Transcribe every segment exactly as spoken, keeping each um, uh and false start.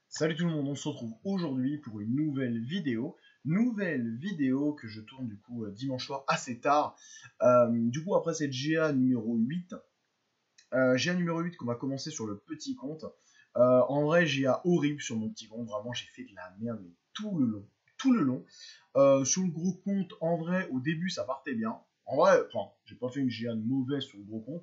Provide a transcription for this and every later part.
Salut tout le monde, on se retrouve aujourd'hui pour une nouvelle vidéo. Nouvelle vidéo que je tourne du coup euh, dimanche soir assez tard. Euh, du coup après cette G A numéro huit, euh, G A numéro huit qu'on va commencer sur le petit compte. Euh, en vrai G A horrible sur mon petit compte, vraiment j'ai fait de la merde mais tout le long. Tout le long. Euh, sur le gros compte, en vrai au début ça partait bien. En vrai, enfin, j'ai pas fait une G A mauvaise sur le gros compte.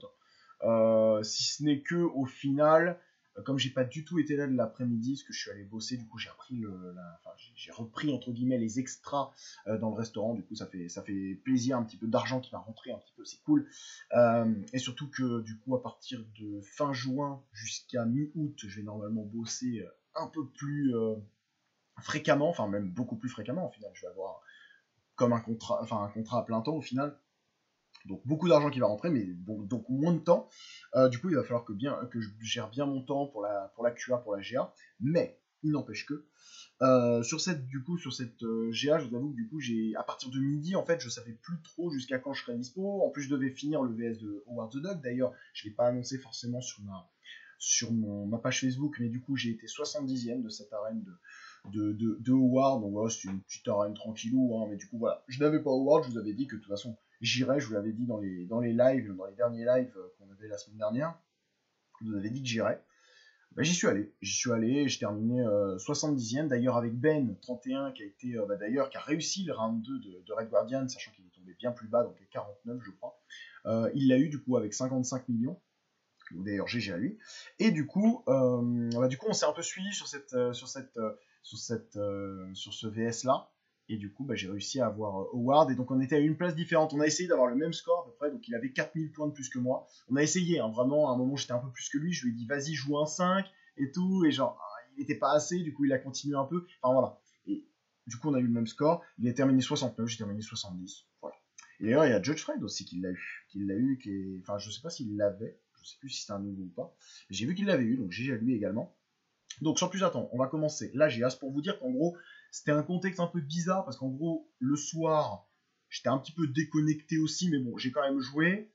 Euh, si ce n'est que au final, euh, comme j'ai pas du tout été là de l'après-midi, parce que je suis allé bosser, du coup j'ai repris le, la- enfin, j'ai j'ai repris entre guillemets les extras euh, dans le restaurant. Du coup ça fait ça fait plaisir, un petit peu d'argent qui va rentrer, un petit peu, c'est cool. Euh, et surtout que du coup à partir de fin juin jusqu'à mi-août, je vais normalement bosser euh, un peu plus euh, fréquemment, enfin même beaucoup plus fréquemment au final. Je vais avoir comme un contrat, enfin un contrat à plein temps au final. Donc beaucoup d'argent qui va rentrer, mais bon, donc moins de temps. Euh, du coup, il va falloir que, bien, que je gère bien mon temps pour la, pour la Q A, pour la G A. Mais il n'empêche que euh, sur cette du coup sur cette euh, G A, je vous avoue que du coup j'ai à partir de midi en fait je savais plus trop jusqu'à quand je serais dispo. En plus je devais finir le V S de Howard the Duck. D'ailleurs je l'ai pas annoncé forcément sur ma sur mon, ma page Facebook, mais du coup j'ai été soixante-dixième de cette arène de, de, de, de Howard. Donc voilà, c'est une petite arène tranquillou, hein, mais du coup voilà, je n'avais pas Howard, je vous avais dit que de toute façon j'irais, je vous l'avais dit dans les, dans les lives, dans les derniers lives euh, qu'on avait la semaine dernière, je vous avais dit que j'irais. Bah, j'y suis allé, j'y suis allé, j'ai terminé euh, soixante-dixième, d'ailleurs avec Ben trente et un qui a été, euh, bah, d'ailleurs qui a réussi le round deux de, de Red Guardian, sachant qu'il est tombé bien plus bas, donc les quarante-neuf je crois. Euh, il l'a eu du coup avec cinquante-cinq millions. D'ailleurs G G à lui. Et du coup, euh, bah, du coup on s'est un peu suivi sur, cette, euh, sur, cette, euh, sur, cette, euh, sur ce V S là. Et du coup, bah, j'ai réussi à avoir euh, Howard. Et donc on était à une place différente. On a essayé d'avoir le même score à peu près. Donc il avait quatre mille points de plus que moi. On a essayé, hein, vraiment. À un moment, j'étais un peu plus que lui. Je lui ai dit, vas-y, joue un cinq et tout. Et genre, il n'était pas assez. Du coup, il a continué un peu. Enfin voilà. Et du coup, on a eu le même score. Il a terminé soixante-neuf. J'ai terminé soixante-dix. Voilà. Et d'ailleurs, il y a Judge Fred aussi qui l'a eu. Qui l'a eu. Qui est... Enfin, je sais pas s'il l'avait. Je sais plus si c'était un nouveau ou pas. Mais j'ai vu qu'il l'avait eu, donc j'ai à lui également. Donc sans plus attendre, on va commencer. Là, j'ai as pour vous dire qu'en gros, c'était un contexte un peu bizarre, parce qu'en gros, le soir, j'étais un petit peu déconnecté aussi, mais bon, j'ai quand même joué.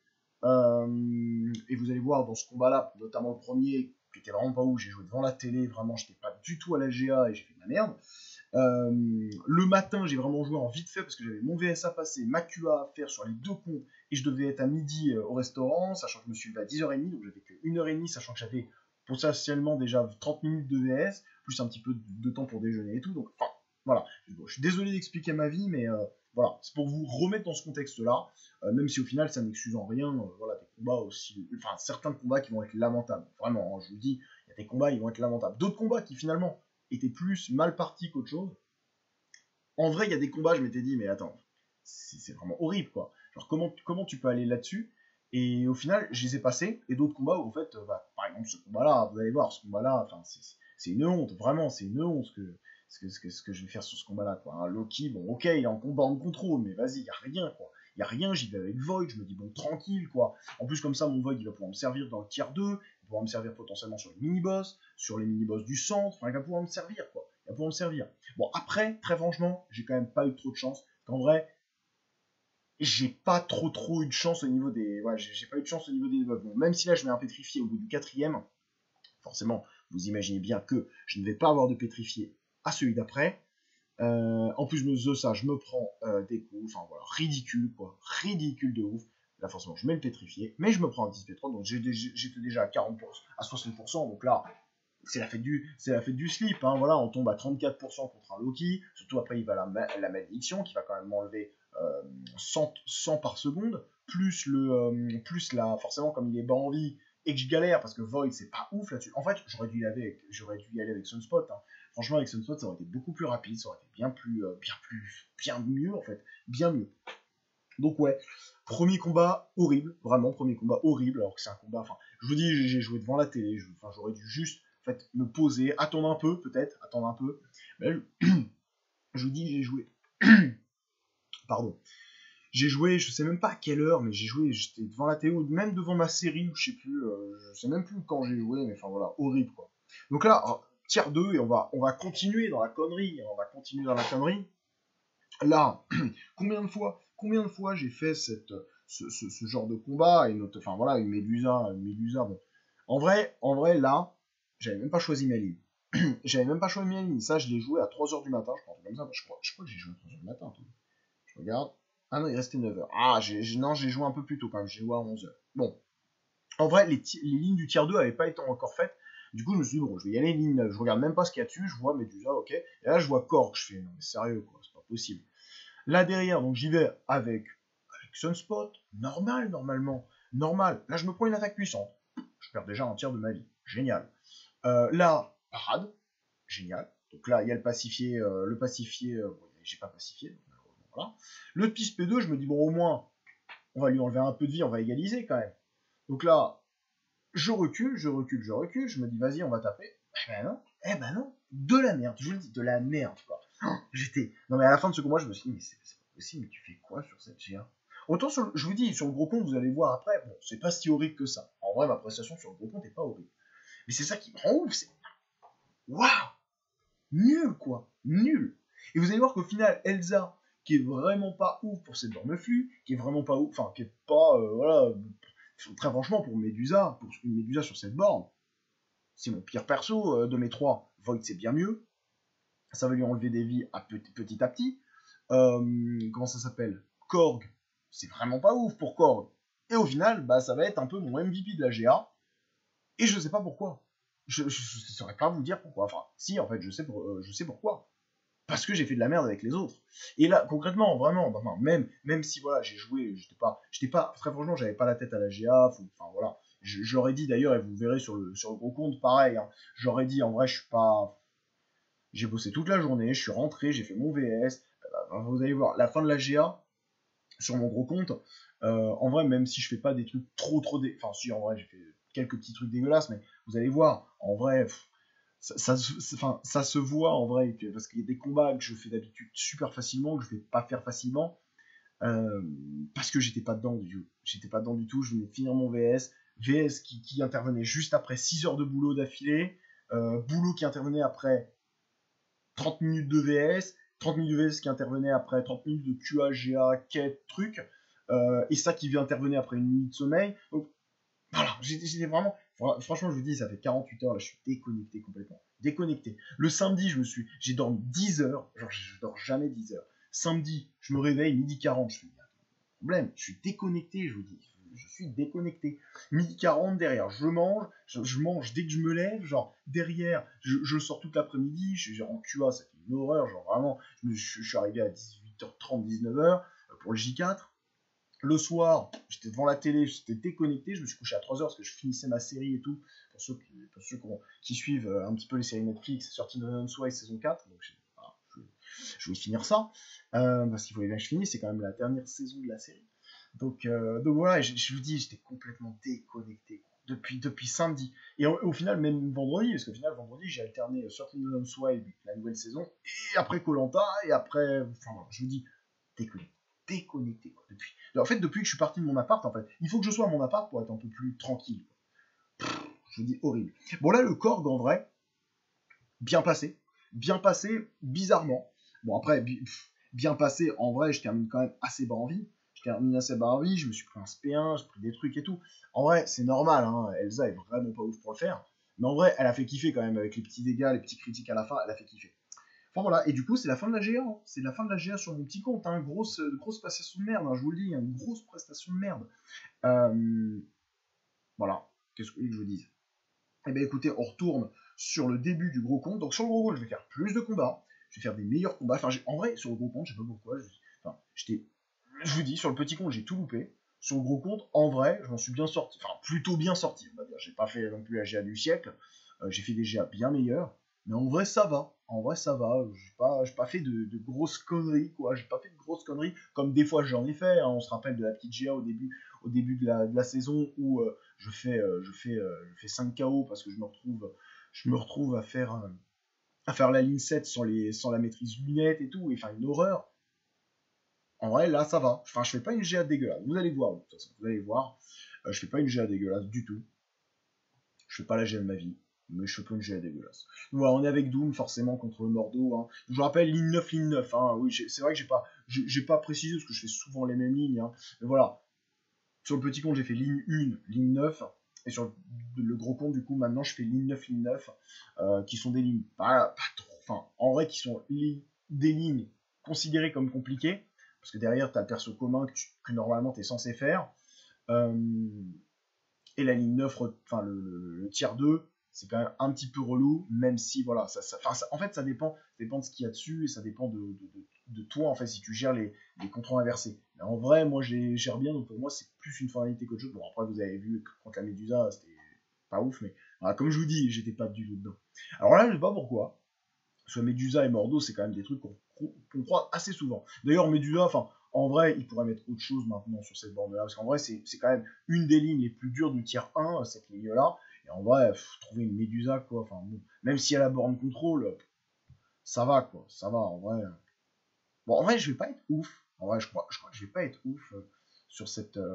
Euh, et vous allez voir dans ce combat-là, notamment le premier, qui était vraiment pas ouf, j'ai joué devant la télé, vraiment, j'étais pas du tout à la G A et j'ai fait de la merde. Euh, le matin, j'ai vraiment joué en vite fait parce que j'avais mon V S à passer, ma Q A à faire sur les deux comptes et je devais être à midi euh, au restaurant, sachant que je me suis levé à dix heures trente, donc j'avais que une heure trente, sachant que j'avais potentiellement déjà trente minutes de V S, plus un petit peu de temps pour déjeuner et tout. Donc, enfin, voilà. Bon, je suis désolé d'expliquer ma vie, mais euh, voilà, c'est pour vous remettre dans ce contexte-là, euh, même si au final ça n'excuse en rien, euh, voilà, des combats aussi, enfin certains combats qui vont être lamentables. Vraiment, hein, je vous le dis, il y a des combats qui vont être lamentables. D'autres combats qui finalement étaient plus mal partis qu'autre chose. En vrai, il y a des combats, je m'étais dit, mais attends, c'est vraiment horrible, quoi. Genre, comment, comment tu peux aller là-dessus? Et au final, je les ai passés, et d'autres combats où, en fait, euh, bah, par exemple, ce combat-là, vous allez voir, ce combat-là, enfin, c'est une honte, vraiment, c'est une honte ce que, ce, que, ce, que, ce que je vais faire sur ce combat-là, quoi. Un Loki, bon, ok, il est en combat en contrôle, mais vas-y, il n'y a rien, quoi. Il n'y a rien, j'y vais avec Void, je me dis, bon, tranquille, quoi. En plus, comme ça, mon Void, il va pouvoir me servir dans le tier deux, il va pouvoir me servir potentiellement sur les mini-boss, sur les mini-boss du centre, enfin, il va pouvoir me servir, quoi. Il va pouvoir me servir. Bon, après, très franchement, j'ai quand même pas eu trop de chance. Qu'en vrai, j'ai pas trop trop eu de chance au niveau des. Ouais, j'ai pas eu de chance au niveau des développements. Même si là, je mets un pétrifié au bout du quatrième, forcément, vous imaginez bien que je ne vais pas avoir de pétrifié à celui d'après. Euh, en plus de ça, je me prends euh, des coups, enfin voilà, ridicule, quoi. Ridicule de ouf. Là, forcément, je mets le pétrifié, mais je me prends un dix P trois, donc j'étais déjà à quarante pour cent, à soixante pour cent, donc là, c'est la fête du, c'est la fête du slip, hein, voilà, on tombe à trente-quatre pour cent contre un Loki, surtout après il va la, la malédiction qui va quand même m'enlever euh, cent, cent par seconde, plus le, euh, plus la, forcément comme il est bas en vie et que je galère parce que Void c'est pas ouf là-dessus. En fait, j'aurais dû y aller avec, j'aurais dû y aller avec Sunspot. Hein. Franchement, avec Sunspot, ça aurait été beaucoup plus rapide, ça aurait été bien plus, euh, bien plus, bien mieux en fait, bien mieux. Donc ouais, premier combat horrible, vraiment premier combat horrible, alors que c'est un combat, enfin, je vous dis, j'ai joué devant la télé, enfin, j'aurais dû juste, en fait, me poser, attendre un peu, peut-être, attendre un peu, mais je, je vous dis, j'ai joué, pardon, j'ai joué, je sais même pas à quelle heure, mais j'ai joué, j'étais devant la télé, ou même devant ma série, ou je sais plus, euh, je sais même plus quand j'ai joué, mais enfin voilà, horrible, quoi. Donc là, tiers deux, et on va, on va continuer dans la connerie, on va continuer dans la connerie. Là, combien de fois, combien de fois j'ai fait cette, ce, ce, ce genre de combat et notre, enfin voilà, une Médusa, une Médusa. Bon, en vrai, en vrai là, j'avais même pas choisi ma ligne. J'avais même pas choisi mes lignes. Ça, je l'ai joué à trois heures du matin, je pense. Comme ça, je crois, je crois que j'ai joué à trois heures du matin. Tout. Je regarde. Ah non, il restait neuf heures. Ah, j'ai, non, j'ai joué un peu plus tôt quand même. J'ai joué à onze heures. Bon. En vrai, les, les lignes du tiers deux n'avaient pas été encore faites. Du coup, je me suis dit, bon, je vais y aller ligne neuf. Je regarde même pas ce qu'il y a dessus. Je vois Medusa, ok. Et là, je vois Korg. Je fais, non, mais sérieux, quoi. C'est pas possible. Là, derrière, donc j'y vais avec, avec Sunspot. Normal, normalement. Normal. Là, je me prends une attaque puissante. Je perds déjà un tiers de ma vie. Génial. Euh, là, parade. Génial. Donc là, il y a le pacifié. Euh, le pacifié. Euh, bon, j'ai pas pacifié. Donc, voilà. Le petit P deux, je me dis, bon, au moins, on va lui enlever un peu de vie. On va égaliser quand même. Donc là, je recule, je recule, je recule, je me dis vas-y, on va taper. Eh ben non, eh ben non, de la merde, je vous le dis, de la merde, quoi. Oh, j'étais. Non mais à la fin de ce combat, je me suis dit, mais c'est pas possible, mais tu fais quoi sur cette G A? Autant, sur le... je vous dis, sur le gros compte, vous allez voir après, bon, c'est pas si horrible que ça. En vrai, ma prestation sur le gros compte est pas horrible. Mais c'est ça qui me rend ouf, c'est. Waouh! Nul, quoi, nul. Et vous allez voir qu'au final, Elsa, qui est vraiment pas ouf pour cette borne flux, qui est vraiment pas ouf, enfin, qui est pas, euh, voilà. Très franchement, pour Medusa, pour une Medusa sur cette borne, c'est mon pire perso euh, de mes trois. Void, c'est bien mieux. Ça va lui enlever des vies à petit, petit à petit. Euh, comment ça s'appelle? Korg, c'est vraiment pas ouf pour Korg. Et au final, bah, ça va être un peu mon M V P de la G A. Et je sais pas pourquoi. Je ne saurais pas vous dire pourquoi. Enfin, si, en fait, je sais, pour, euh, je sais pourquoi. Parce que j'ai fait de la merde avec les autres. Et là, concrètement, vraiment, enfin, même, même si voilà, j'ai joué, j'étais pas, j'étais pas, très franchement, j'avais pas la tête à la G A, faut, enfin voilà, je, je l'aurais dit d'ailleurs, et vous verrez sur le, sur le gros compte, pareil, hein, j'aurais dit, en vrai, je suis pas, j'ai bossé toute la journée, je suis rentré, j'ai fait mon V S, euh, vous allez voir, la fin de la G A, sur mon gros compte, euh, en vrai, même si je fais pas des trucs trop, trop, dé... enfin si, en vrai, j'ai fait quelques petits trucs dégueulasses, mais vous allez voir, en vrai, pff, ça, ça, enfin, ça se voit en vrai, que, parce qu'il y a des combats que je fais d'habitude super facilement, que je vais pas faire facilement, euh, parce que j'étais pas dedans du tout. J'étais pas dedans du tout, je venais de finir mon V S, V S qui, qui intervenait juste après six heures de boulot d'affilée, euh, boulot qui intervenait après trente minutes de V S, trente minutes de V S qui intervenait après trente minutes de Q A, G A, quête, truc, euh, et ça qui vient intervenir après une nuit de sommeil. Donc voilà, j'étais vraiment. Franchement, je vous dis, ça fait quarante-huit heures, là, je suis déconnecté complètement. Déconnecté. Le samedi, je me suis. J'ai dormi dix heures. Genre, je dors jamais dix heures. Samedi, je me réveille, midi quarante. Je suis. Problème, je suis déconnecté, je vous dis. Je suis déconnecté. Midi quarante, derrière, je mange. Je, je mange dès que je me lève. Genre, derrière, je, je sors toute l'après-midi. Je suis genre en Q A, ça fait une horreur. Genre, vraiment, je, je, je suis arrivé à dix-huit heures trente, dix-neuf heures pour le J quatre. Le soir, j'étais devant la télé, j'étais déconnecté, je me suis couché à trois heures parce que je finissais ma série et tout. Pour ceux qui, pour ceux qui, ont, qui suivent un petit peu les séries Netflix, c'est sorti Northern Sway saison quatre, donc voilà, je, je vais finir ça. Euh, parce qu'il fallait bien que je finisse, c'est quand même la dernière saison de la série. Donc, euh, donc voilà, je, je vous dis, j'étais complètement déconnecté depuis, depuis samedi. Et au, au final, même vendredi, parce qu'au final, vendredi, j'ai alterné Sorti Northern Sway, la nouvelle saison, et après Koh-Lanta, et après, enfin voilà, je vous dis, déconnecté. Déconnecté quoi, depuis. En fait, depuis que je suis parti de mon appart, en fait, il faut que je sois à mon appart pour être un peu plus tranquille. Pff, je vous dis horrible. Bon là, le Korg en vrai, bien passé, bien passé, bizarrement. Bon après, bi pff, bien passé, en vrai, je termine quand même assez bas en vie. Je termine assez bas en vie, je me suis pris un S P un, j'ai pris des trucs et tout. En vrai, c'est normal, hein, Elsa est vraiment pas ouf pour le faire. Mais en vrai, elle a fait kiffer quand même avec les petits dégâts, les petits critiques à la fin, elle a fait kiffer. Enfin voilà, et du coup, c'est la fin de la G A. Hein. C'est la fin de la G A sur mon petit compte. Hein. Grosse, grosse prestation de merde, hein, je vous le dis, une grosse prestation de merde. Euh, voilà, qu'est-ce que je vous dise? Eh bien écoutez, on retourne sur le début du gros compte. Donc sur le gros compte, je vais faire plus de combats. Je vais faire des meilleurs combats. Enfin, en vrai, sur le gros compte, je sais pas pourquoi. Je, enfin, j'étais, je vous dis, sur le petit compte, j'ai tout loupé. Sur le gros compte, en vrai, je m'en suis bien sorti. Enfin, plutôt bien sorti, on va dire. J'ai pas fait non plus la G A du siècle. Euh, j'ai fait des G A bien meilleurs. Mais en vrai, ça va. En vrai, ça va. J'ai pas, j'ai pas fait de, de grosses conneries, quoi. J'ai pas fait de grosses conneries, comme des fois j'en ai fait. Hein. On se rappelle de la petite G A au début, au début de la, de la saison où euh, je fais, euh, je fais, euh, je fais cinq K O parce que je me retrouve, je me retrouve à faire, euh, à faire la ligne sept sans les, sans la maîtrise lunette et tout, et enfin une horreur. En vrai, là, ça va. Enfin, je fais pas une G A dégueulasse. Vous allez voir, de toute façon, vous allez voir. Euh, je fais pas une G A dégueulasse du tout. Je fais pas la G A de ma vie. Mais je fais pas une G A dégueulasse. Voilà, on est avec Doom, forcément, contre le Mordo. Hein. Je vous rappelle, ligne neuf, ligne neuf. Hein. Oui, c'est vrai que j'ai pas, j'ai pas précisé, parce que je fais souvent les mêmes lignes. Hein. Mais voilà. Sur le petit compte, j'ai fait ligne un, ligne neuf. Et sur le, le gros compte, du coup, maintenant, je fais ligne neuf, ligne neuf, euh, qui sont des lignes pas, pas trop, enfin, en vrai, qui sont li des lignes considérées comme compliquées, parce que derrière, tu as le perso commun que, tu, que normalement, tu es censé faire. Euh, et la ligne neuf, enfin, le, le, le tiers deux, c'est quand même un petit peu relou, même si, voilà, ça, ça, ça, en fait, ça dépend, ça dépend de ce qu'il y a dessus, et ça dépend de, de, de, de toi, en fait, si tu gères les, les contrôles inversés. Mais en vrai, moi, je les gère bien, donc pour moi, c'est plus une formalité qu'autre chose. Bon, après, vous avez vu, contre la Médusa, c'était pas ouf, mais voilà, comme je vous dis, j'étais pas du tout dedans. Alors là, je sais pas pourquoi, parce que Médusa et Mordo, c'est quand même des trucs qu'on qu croit assez souvent. D'ailleurs, Médusa, enfin, en vrai, il pourrait mettre autre chose maintenant sur cette borne-là, parce qu'en vrai, c'est quand même une des lignes les plus dures du tiers un, cette ligne-là. Et en vrai, pff, trouver une Médusa, quoi, enfin, bon, même si elle a borne contrôle, ça va, quoi, ça va, en vrai. Bon, en vrai, je vais pas être ouf. En vrai, je crois, je crois que je vais pas être ouf euh, sur cette, euh,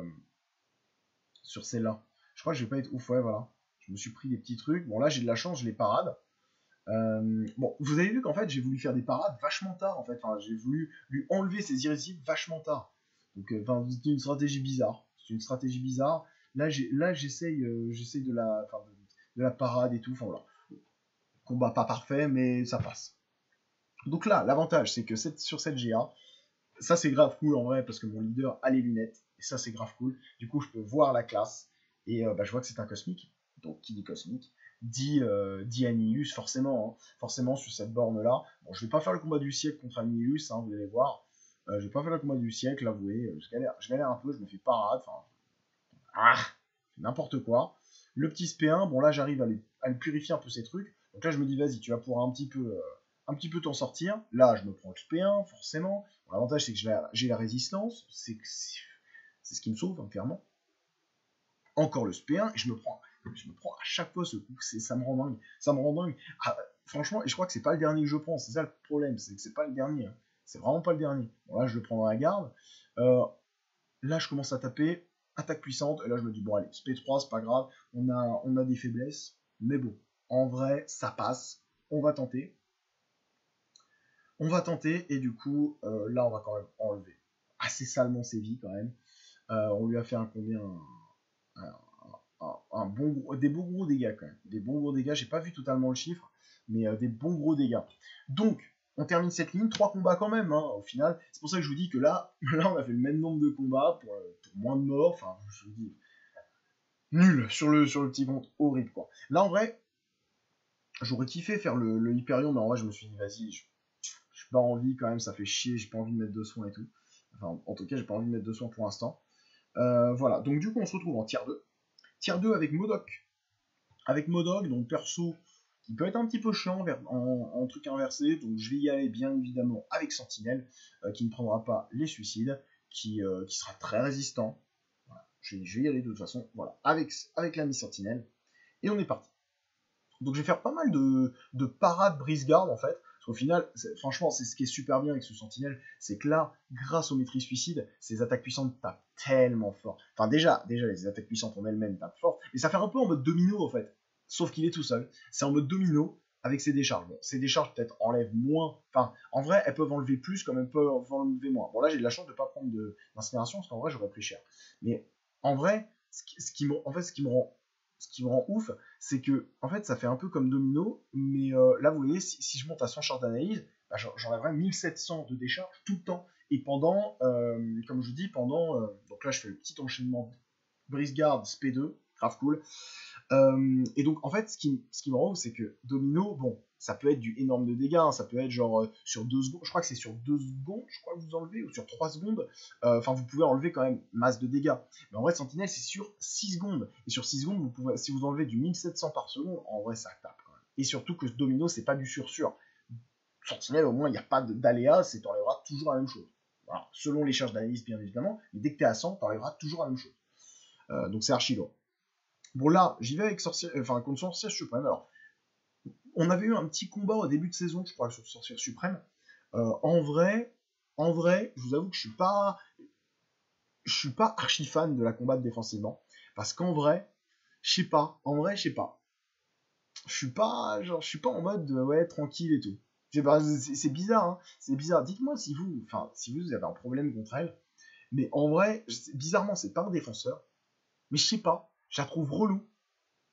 sur celle-là. Je crois que je vais pas être ouf, ouais, voilà. Je me suis pris des petits trucs. Bon, là, j'ai de la chance, je les parade. Euh, bon, vous avez vu qu'en fait, j'ai voulu faire des parades vachement tard, en fait. Enfin, j'ai voulu lui enlever ses irrésistibles vachement tard. Donc, euh, enfin, c'était une stratégie bizarre. C'est une stratégie bizarre. Là, j'essaye euh, j'essaye de la, enfin, de, de la parade et tout. Enfin, voilà. Combat pas parfait, mais ça passe. Donc là, l'avantage, c'est que cette, sur cette G A, ça c'est grave cool en vrai, parce que mon leader a les lunettes, et ça c'est grave cool. Du coup, je peux voir la classe, et euh, bah, je vois que c'est un cosmique. Donc, qui dit cosmique dit, euh, dit Annihilus, forcément. Hein, forcément, sur cette borne-là. Bon, je vais pas faire le combat du siècle contre Annihilus, hein, vous allez voir. Euh, je vais pas faire le combat du siècle, avouez. Je galère, je galère un peu, je me fais parade. Enfin, ah, n'importe quoi. Le petit S P un, bon là j'arrive à, à le purifier un peu ces trucs. Donc là je me dis vas-y, tu vas pouvoir un petit peu euh, un petit peu t'en sortir. Là je me prends le S P un, forcément. Bon, l'avantage c'est que j'ai la, la résistance, c'est ce qui me sauve, hein, clairement. Encore le S P un, et je me prends, je me prends à chaque fois ce coup, ça me rend dingue. Ça me rend dingue. Ah, franchement, et je crois que c'est pas le dernier que je prends, c'est ça le problème, c'est que c'est pas le dernier. Hein. C'est vraiment pas le dernier. Bon là je le prends dans la garde. Euh, là je commence à taper. Attaque puissante, et là je me dis, bon allez, S P trois, c'est pas grave, on a, on a des faiblesses, mais bon, en vrai, ça passe, on va tenter. On va tenter, et du coup, euh, là on va quand même enlever assez salement ses vies quand même. Euh, on lui a fait un combien un, un, un bon gros, des bons gros dégâts quand même. Des bons gros dégâts, j'ai pas vu totalement le chiffre, mais euh, des bons gros dégâts. Donc, on termine cette ligne, trois combats quand même, hein, au final. C'est pour ça que je vous dis que là, là, on a fait le même nombre de combats pour, pour moins de morts. Enfin, je vous dis, nul sur le, sur le petit compte, horrible quoi. Là, en vrai, j'aurais kiffé faire le, le Hyperion, mais en vrai, je me suis dit, vas-y, je n'ai pas envie quand même, ça fait chier, j'ai pas envie de mettre de soins et tout. Enfin, en tout cas, j'ai pas envie de mettre de soins pour l'instant. Euh, voilà, donc du coup, on se retrouve en tier deux. Tier deux avec Modok. Avec Modok, donc perso qui peut être un petit peu chiant en, en truc inversé, donc je vais y aller bien évidemment avec Sentinelle, euh, qui ne prendra pas les suicides, qui, euh, qui sera très résistant. Voilà. Je, vais, je vais y aller de toute façon, voilà, avec, avec l'ami Sentinelle, et on est parti. Donc je vais faire pas mal de, de parades brise-garde en fait, parce qu'au final, franchement, c'est ce qui est super bien avec ce Sentinelle, c'est que là, grâce aux maîtrises suicides, ces attaques puissantes tapent tellement fort. Enfin déjà, déjà les attaques puissantes en elles-mêmes tapent fort, mais ça fait un peu en mode domino en fait. Sauf qu'il est tout seul. C'est en mode domino avec ses décharges. Bon, ses décharges peut-être enlèvent moins. Enfin, en vrai, elles peuvent enlever plus comme elles peuvent enlever moins. Bon, là, j'ai de la chance de ne pas prendre d'incinération parce qu'en vrai, j'aurais pris cher. Mais en vrai, ce qui, ce qui me, en fait, ce qui me rend, ce qui me rend ouf, c'est que, en fait, ça fait un peu comme domino. Mais euh, là, vous voyez, si, si je monte à cent charges d'analyse, bah, j'enlèverai mille sept cents de décharge tout le temps. Et pendant, euh, comme je vous dis, pendant. Euh, donc là, je fais le petit enchaînement brise-garde, S P deux, grave cool. Euh, et donc, en fait, ce qui, ce qui me rend ouf, c'est que Domino, bon, ça peut être du énorme de dégâts, hein, ça peut être genre euh, sur deux secondes, je crois que c'est sur deux secondes, je crois que vous enlevez, ou sur trois secondes, enfin, euh, vous pouvez enlever quand même masse de dégâts. Mais en vrai, Sentinelle, c'est sur six secondes. Et sur six secondes, vous pouvez, si vous enlevez du mille sept cents par seconde, en vrai, ça tape quand même. Et surtout que ce Domino, c'est pas du sur-sur. Sentinelle, au moins, il n'y a pas d'aléa, c'est t'enlèveras toujours la même chose. Voilà. Selon les charges d'analyse, bien évidemment, mais dès que t'es à cent, t'enlèveras toujours la même chose. Euh, donc c'est archi lourd. Bon là, j'y vais avec sorcière, enfin contre sorcière suprême. Alors, on avait eu un petit combat au début de saison, je crois, sur sorcière suprême. Euh, en vrai, en vrai, je vous avoue que je suis pas, je suis pas archi fan de la combattre défensivement, parce qu'en vrai, je sais pas, en vrai, je sais pas. Je suis pas, genre, je suis pas en mode ouais tranquille et tout. C'est bizarre, hein, c'est bizarre. Dites-moi si vous, enfin, si vous avez un problème contre elle. Mais en vrai, bizarrement, c'est pas un défenseur, mais je sais pas. Je la trouve relou.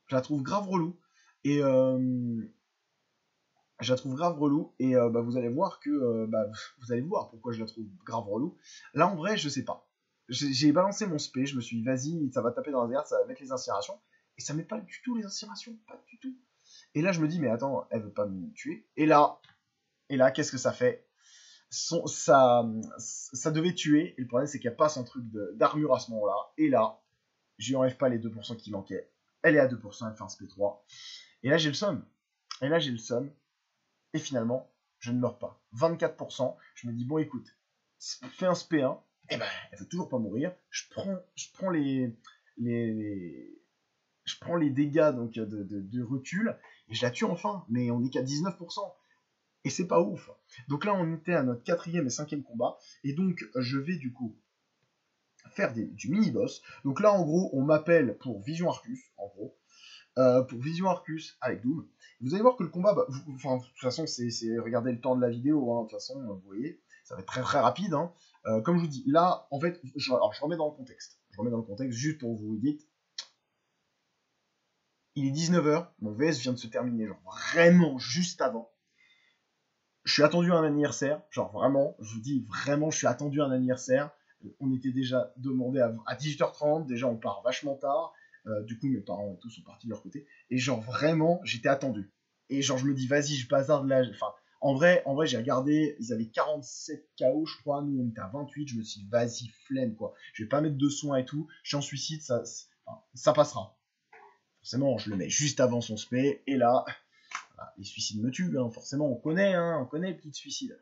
Je la trouve grave relou. Et euh, je la trouve grave relou. Et euh, bah, vous allez voir que euh, bah, vous allez voir pourquoi je la trouve grave relou. Là en vrai, je sais pas. J'ai balancé mon spé, je me suis dit, vas-y, ça va taper dans les airs, ça va mettre les incinérations. Et ça met pas du tout les incinérations, pas du tout. Et là, je me dis, mais attends, elle veut pas me tuer. Et là, et là, qu'est-ce que ça fait? Son, ça, ça devait tuer. Et le problème, c'est qu'elle passe un truc d'armure à ce moment-là. Et là, je lui enlève pas les deux pour cent qui manquaient. Elle est à deux pour cent, elle fait un spé trois. Et là, j'ai le somme. Et là, j'ai le somme. Et finalement, je ne meurs pas. vingt-quatre pour cent. Je me dis, bon, écoute, fais un spé un. Et ben, elle veut toujours pas mourir. Je prends, je prends les, les, les je prends les dégâts donc de, de, de recul et je la tue enfin. Mais on n'est qu'à dix-neuf pour cent. Et c'est pas ouf. Donc là, on était à notre quatrième et cinquième combat. Et donc, je vais du coup faire des, du mini-boss. Donc là, en gros, on m'appelle pour Vision Arcus, en gros. Euh, pour Vision Arcus avec Doom. Vous allez voir que le combat, bah, vous, enfin, de toute façon, c'est regardez le temps de la vidéo, hein, de toute façon, vous voyez, ça va être très très rapide. Hein. Euh, comme je vous dis, là, en fait, je, alors, je remets dans le contexte. Je remets dans le contexte juste pour vous dire. Il est dix-neuf heures, mon V S vient de se terminer, genre vraiment juste avant. Je suis attendu à un anniversaire, genre vraiment, je vous dis vraiment, je suis attendu à un anniversaire. On était déjà demandé à, à dix-huit heures trente, déjà on part vachement tard. Euh, du coup, mes parents et tout sont partis de leur côté. Et genre vraiment, j'étais attendu. Et genre, je me dis, vas-y, je bazarde là. Enfin, en vrai, en vrai, j'ai regardé, ils avaient quarante-sept K O, je crois. Nous, on était à vingt-huit. Je me suis dit, vas-y, flemme, quoi. Je vais pas mettre de soins et tout. Je suis en suicide, ça, enfin, ça passera. Forcément, je le mets juste avant son spé. Et là, voilà, les suicides me tuent, hein, forcément, on connaît, hein, on connaît les petits suicides.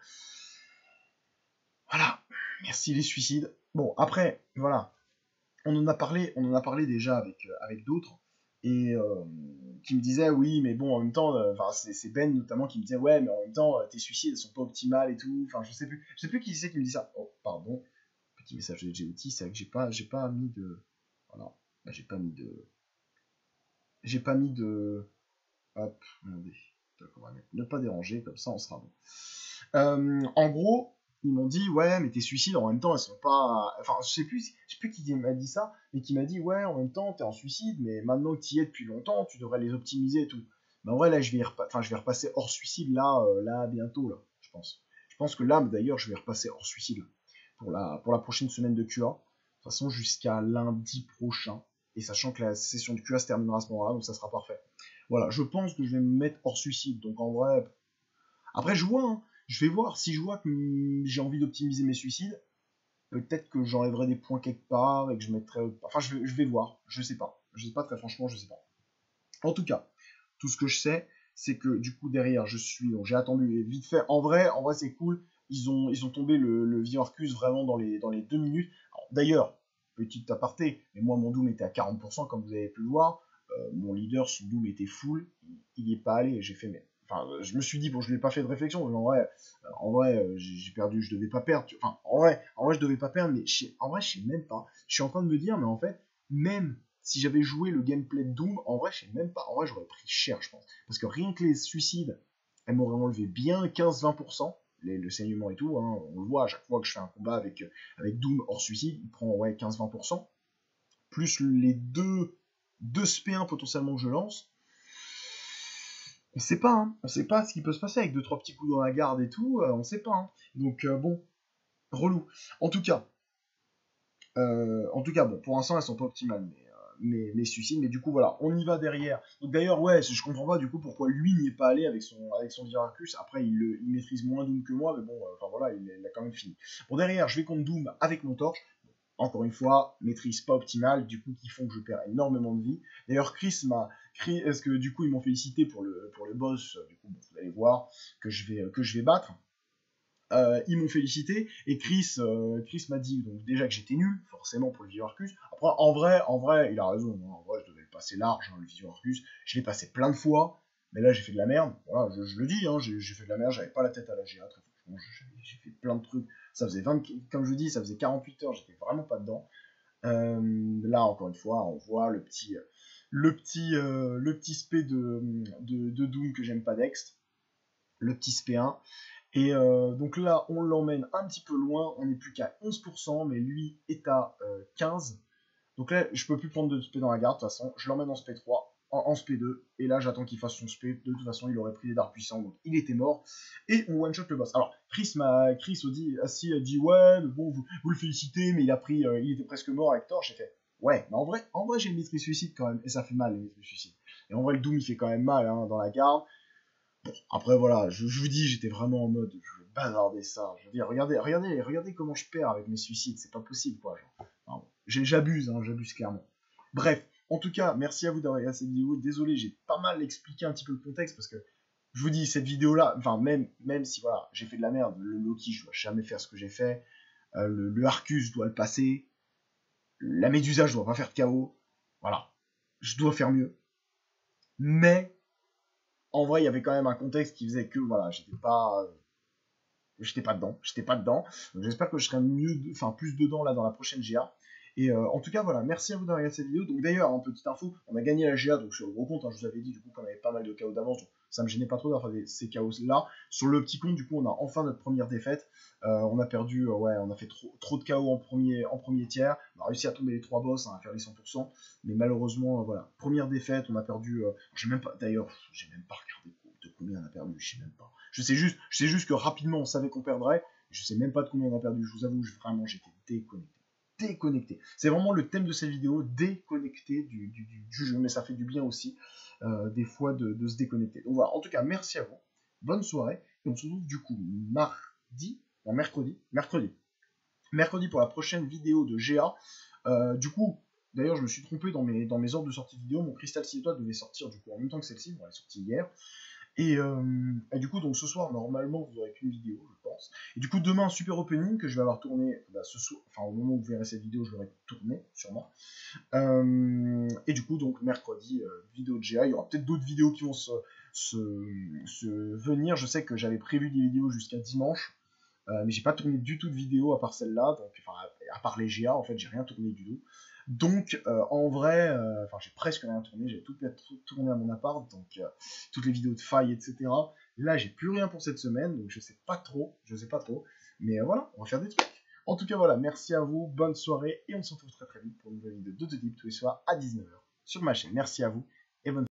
Voilà, merci les suicides. Bon, après, voilà, on en a parlé, on en a parlé déjà avec, euh, avec d'autres, et euh, qui me disaient, oui, mais bon, en même temps, euh, c'est Ben notamment qui me disait, ouais, mais en même temps, euh, tes suicides, elles sont pas optimales et tout, enfin, je sais plus, je sais plus qui c'est qui me dit ça. Oh, pardon, petit message de G O T, c'est vrai que j'ai pas, j'ai pas mis de, voilà, bah, j'ai pas mis de, j'ai pas mis de, hop, regardez. On va mettre ne pas déranger, comme ça on sera bon. Euh, en gros, ils m'ont dit, ouais, mais tes suicides, en même temps, elles sont pas... Enfin, je sais plus, je sais plus qui m'a dit ça, mais qui m'a dit, ouais, en même temps, t'es en suicide, mais maintenant que t'y es depuis longtemps, tu devrais les optimiser et tout. Mais en vrai, là, je vais, repa... enfin, je vais repasser hors suicide, là, euh, là, bientôt, là, je pense. Je pense que là, d'ailleurs, je vais repasser hors suicide, là, pour la, pour la prochaine semaine de Q A. De toute façon, jusqu'à lundi prochain. Et sachant que la session de Q A se terminera à ce moment-là, donc ça sera parfait. Voilà, je pense que je vais me mettre hors suicide. Donc en vrai, après je vois, hein, je vais voir. Si je vois que hum, j'ai envie d'optimiser mes suicides, peut-être que j'enlèverai des points quelque part et que je mettrai. Enfin, je vais, je vais voir. Je sais pas. Je sais pas très franchement, je sais pas. En tout cas, tout ce que je sais, c'est que du coup derrière, je suis. Donc j'ai attendu vite fait. En vrai, en vrai c'est cool. Ils ont, ils ont tombé le, le Vision Arcus vraiment dans les, dans les deux minutes. D'ailleurs, petit aparté, mais moi mon Doom était à quarante pour cent comme vous avez pu le voir. Euh, mon leader, son Doom était full, il n'y est pas allé, j'ai fait, mais, enfin, je me suis dit, bon, je n'ai pas fait de réflexion, mais en vrai, euh, en vrai, euh, j'ai perdu, je devais pas perdre, enfin, en vrai, en vrai, je devais pas perdre, mais je, en vrai, je sais même pas, je suis en train de me dire, mais en fait, même si j'avais joué le gameplay de Doom, en vrai, je sais même pas, en vrai, j'aurais pris cher, je pense, parce que rien que les suicides, elles m'auraient enlevé bien quinze à vingt pour cent, les, le saignement et tout, hein, on le voit à chaque fois que je fais un combat avec, avec Doom hors suicide, il prend, ouais, quinze à vingt pour cent, plus les deux deux S P un potentiellement que je lance. On sait pas, hein. On sait pas ce qui peut se passer avec deux trois petits coups dans la garde et tout, euh, on sait pas. Hein. Donc euh, bon, relou. En tout cas, euh, en tout cas, bon, pour l'instant elles sont pas optimales, mais euh, mes, mes suicides, mais du coup voilà, on y va derrière. Donc d'ailleurs ouais, je comprends pas du coup pourquoi lui n'y est pas allé avec son avec son Viracus. Après il, le, il maîtrise moins Doom que moi, mais bon, enfin euh, voilà, il, il a quand même fini. Bon derrière, je vais contre Doom avec mon torche. Encore une fois, maîtrise pas optimale, du coup qui font que je perds énormément de vie. D'ailleurs, Chris m'a, est-ce que du coup ils m'ont félicité pour le pour le boss, du coup bon, vous allez voir que je vais que je vais battre. Euh, ils m'ont félicité et Chris, euh, Chris m'a dit donc déjà que j'étais nul, forcément pour le Vision Arcus. Après, en vrai, en vrai, il a raison. Hein, en vrai, je devais le passer large, hein, le Vision Arcus. Je l'ai passé plein de fois, mais là j'ai fait de la merde. Voilà, je, je le dis, hein, j'ai, j'ai fait de la merde. J'avais pas la tête à la G A, très franchement. J'ai, j'ai fait plein de trucs. Ça faisait vingt, comme je dis, ça faisait quarante-huit heures. J'étais vraiment pas dedans. Euh, là, encore une fois, on voit le petit, le petit, euh, le petit spé de, de, de Doom que j'aime pas d'Ext, le petit spé un. Et euh, donc là, on l'emmène un petit peu loin, on n'est plus qu'à onze pour cent, mais lui est à euh, quinze. Donc là, je peux plus prendre de spé dans la garde, de toute façon, je l'emmène en spé trois. en, en S P deux, et là j'attends qu'il fasse son S P, de toute façon il aurait pris les dards puissants, donc il était mort, et on one-shot le boss. Alors Chris m'a Chris dit, assis, a dit ouais, mais bon, vous, vous le félicitez, mais il a pris, euh, il était presque mort avec Thor, j'ai fait, ouais, mais en vrai, en vrai j'ai le maîtrise suicide quand même, et ça fait mal le maîtrise suicide. Et en vrai le Doom il fait quand même mal hein, dans la garde. Bon, après voilà, je, je vous dis, j'étais vraiment en mode, je vais bazarder ça, je veux dire, regardez, regardez, regardez comment je perds avec mes suicides, c'est pas possible quoi, genre. Enfin, j'abuse, hein, j'abuse clairement. Bref, en tout cas, merci à vous d'avoir regardé cette vidéo. Désolé, j'ai pas mal expliqué un petit peu le contexte parce que je vous dis, cette vidéo-là, enfin, même, même si voilà, j'ai fait de la merde, le Loki, je dois jamais faire ce que j'ai fait, euh, le, le Arcus, je dois le passer, la Médusa, je dois pas faire de K O, voilà, je dois faire mieux. Mais, en vrai, il y avait quand même un contexte qui faisait que, voilà, j'étais pas. Euh, j'étais pas dedans, j'étais pas dedans. J'espère que je serai mieux, enfin plus dedans là dans la prochaine G A. Et euh, en tout cas, voilà, merci à vous d'avoir regardé cette vidéo. Donc d'ailleurs, en petite info, on a gagné la G A donc sur le gros compte, hein, je vous avais dit du coup qu'on avait pas mal de K O d'avance, donc ça me gênait pas trop d'avoir fait ces K O là. Sur le petit compte, du coup, on a enfin notre première défaite. Euh, on a perdu, euh, ouais, on a fait trop, trop de K O en premier, en premier tiers. On a réussi à tomber les trois boss, hein, à faire les cent pour cent. Mais malheureusement, euh, voilà, première défaite, on a perdu. Euh, j'ai même pas, d'ailleurs, j'ai même pas regardé de combien on a perdu, je sais même pas. Je sais juste, je sais juste que rapidement on savait qu'on perdrait. Je sais même pas de combien on a perdu. Je vous avoue, je, vraiment j'étais déconnecté. Déconnecté. C'est vraiment le thème de cette vidéo, déconnecté du, du, du, du jeu, mais ça fait du bien aussi euh, des fois de, de se déconnecter. Donc voilà, en tout cas, merci à vous. Bonne soirée. Et on se retrouve du coup mardi, non mercredi, mercredi. Mercredi pour la prochaine vidéo de G A. Euh, du coup, d'ailleurs, je me suis trompé dans mes, dans mes ordres de sortie vidéo. Mon Crystal six étoiles devait sortir du coup en même temps que celle-ci. Bon, elle est sortie hier. Et, euh, et du coup, donc ce soir, normalement, vous n'aurez qu'une vidéo, je pense. Et du coup, demain, super opening que je vais avoir tourné, bah, ce soir, enfin, au moment où vous verrez cette vidéo, je l'aurai tourné, sûrement. Euh, et du coup, donc, mercredi, euh, vidéo de G A. Il y aura peut-être d'autres vidéos qui vont se, se, se venir. Je sais que j'avais prévu des vidéos jusqu'à dimanche, euh, mais j'ai pas tourné du tout de vidéo à part celle-là, donc, enfin, à part les G A, en fait, j'ai rien tourné du tout. Donc, euh, en vrai, euh, enfin, j'ai presque rien tourné, j'ai tout tourné à mon appart, donc euh, toutes les vidéos de failles, et cetera. Là, j'ai plus rien pour cette semaine, donc je sais pas trop, je sais pas trop, mais euh, voilà, on va faire des trucs. En tout cas, voilà, merci à vous, bonne soirée, et on se retrouve très très vite pour une nouvelle vidéo de Deep tous les soirs à dix-neuf heures sur ma chaîne. Merci à vous, et bonne soirée.